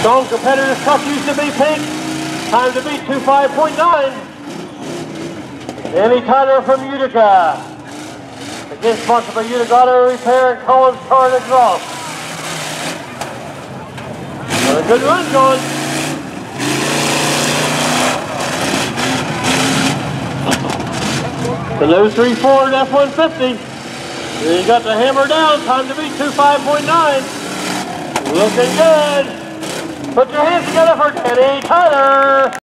Strong competitor's truck used to be pink. Time to beat 25.9. Danny Tyler from Utica. Again, sponsored by Utica Auto Repair and Collins Car and Exhaust. Another good run, John. The low 3 Ford F-150. Then you got the hammer down. Time to beat 25.9. Looking good. Put your hands together for Danny Tyler.